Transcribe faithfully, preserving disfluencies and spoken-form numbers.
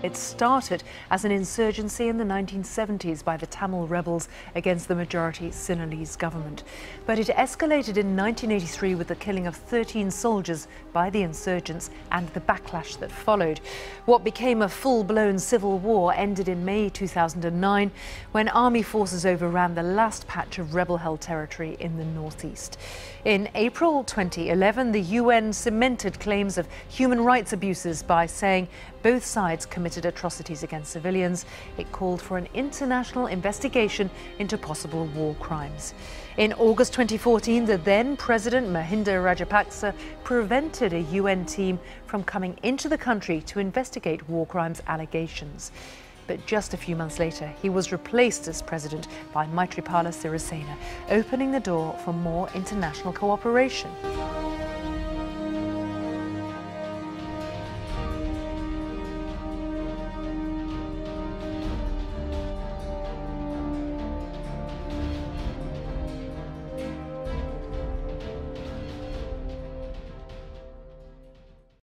It started as an insurgency in the nineteen seventies by the Tamil rebels against the majority Sinhalese government. But it escalated in nineteen eighty-three with the killing of thirteen soldiers by the insurgents and the backlash that followed. What became a full-blown civil war ended in May two thousand nine when army forces overran the last patch of rebel-held territory in the northeast. In April twenty eleven, the U N cemented claims of human rights abuses by saying both sides committed atrocities against civilians. It called for an international investigation into possible war crimes. In August twenty fourteen, the then President Mahinda Rajapaksa prevented a U N team from coming into the country to investigate war crimes allegations. But just a few months later, he was replaced as president by Maithripala Sirisena, opening the door for more international cooperation.